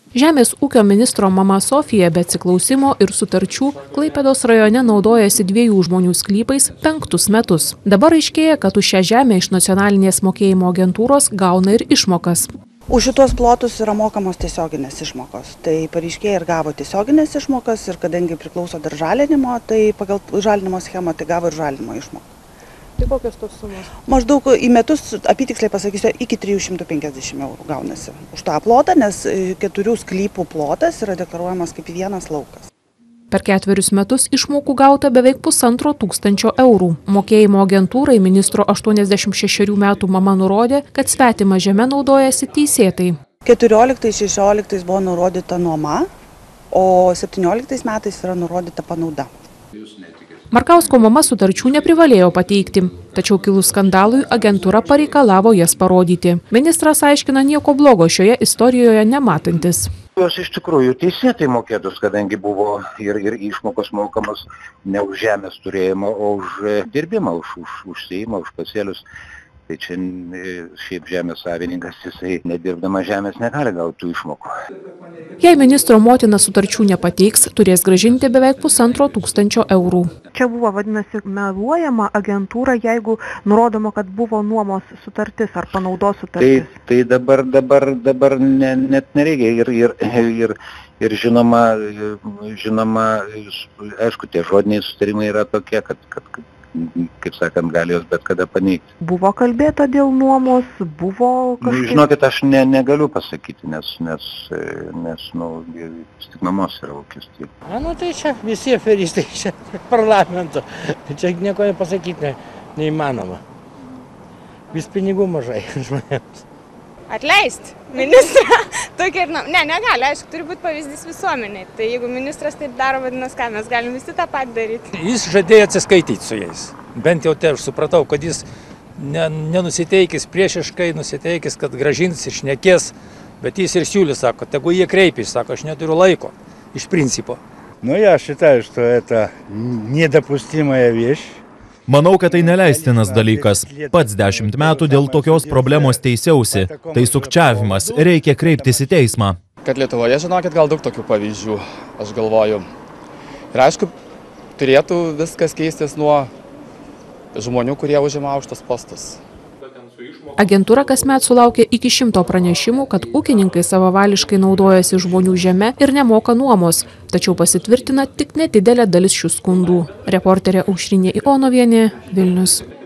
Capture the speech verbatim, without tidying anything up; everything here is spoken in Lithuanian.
Žemės ūkio ministro mama Sofija be atsiklausimo ir sutarčių Klaipėdos rajone naudojasi dviejų žmonių sklypais penktus metus. Dabar aiškėja, kad už šią žemę iš nacionalinės mokėjimo agentūros gauna ir išmokas. Už šitos plotus yra mokamos tiesioginės išmokos. Tai pareiškėjai ir gavo tiesioginės išmokas ir kadangi priklauso dar žalinimo, tai pagal žalinimo schemą tai gavo ir žalinimo išmoką. Tai kokios tos sumos? Maždaug į metus, apytiksliai pasakysiu, iki trijų šimtų penkiasdešimt eurų gaunasi už tą plotą, nes keturių sklypų plotas yra deklaruojamas kaip vienas laukas. Per ketverius metus išmokų gauta beveik pusantro tūkstančio eurų. Mokėjimo agentūrai ministro aštuoniasdešimt šešerių metų mama nurodė, kad svetima žeme naudojasi teisėtai. keturioliktais šešioliktais buvo nurodyta nuoma, o septynioliktais metais yra nurodyta panauda. Markausko mama sutarčių neprivalėjo pateikti, tačiau kilus skandalui agentūra pareikalavo jas parodyti. Ministras aiškina nieko blogo šioje istorijoje nematantis. Jos iš tikrųjų teisėtai mokėtos, kadangi buvo ir, ir išmokos mokamos ne už žemės turėjimą, o už dirbimą, už, už, už sėjimą, už pasėlius. Tai čia šiaip žemės savininkas, jisai nedirbdama žemės negali gauti tų išmokų. Jei ministro motina sutarčių nepateiks, turės grąžinti beveik pusantro tūkstančio eurų. Čia buvo vadinasi meluojama agentūra, jeigu nurodoma, kad buvo nuomos sutartis ar panaudos sutartis. Tai, tai dabar, dabar, dabar ne, net nereikia ir, ir, ir, ir žinoma, žinoma, aišku, tie žodiniai sutarimai yra tokie, kad, kad, kad kaip sakant, gali jos bet kada paneigti. Buvo kalbėta dėl nuomos, buvo kažkaip... Žinokit, aš ne, negaliu pasakyti, nes, nes, nes nu, tik mamos yra ūkis. A, nu tai čia visi aferistai, čia parlamento. Čia nieko nepasakyti ne, neįmanoma. Vis pinigų mažai žmonėms. Atleisti ministrą. Tokia ir, ne, negali, aišku, turi būti pavyzdys visuomeniai. Tai jeigu ministras taip daro, vadinasi, ką mes galim visi tą patį daryti. Jis žadėjo atsiskaityti su jais. Bent jau tai aš supratau, kad jis ne, nenusiteikęs priešiškai, nusiteikęs, kad gražins ir šnekės, bet jis ir siūlė, sako, tegu jie kreipėsi, sako, aš neturiu laiko, iš principo. Ну, я считаю, что это недопустимая вещь. Manau, kad tai neleistinas dalykas. Pats dešimt metų dėl tokios problemos teisiausi. Tai sukčiavimas, reikia kreiptis į teismą. Kad Lietuvoje, žinokit, gal daug tokių pavyzdžių, aš galvoju. Ir aišku, turėtų viskas keistis nuo žmonių, kurie užima aukštus postus. Agentūra kasmet sulaukia iki šimto pranešimų, kad ūkininkai savavališkai naudojasi žmonių žeme ir nemoka nuomos, tačiau pasitvirtina tik nedidelė dalis šių skundų. Reporterė Aušrinė Ionovienė, Vilnius.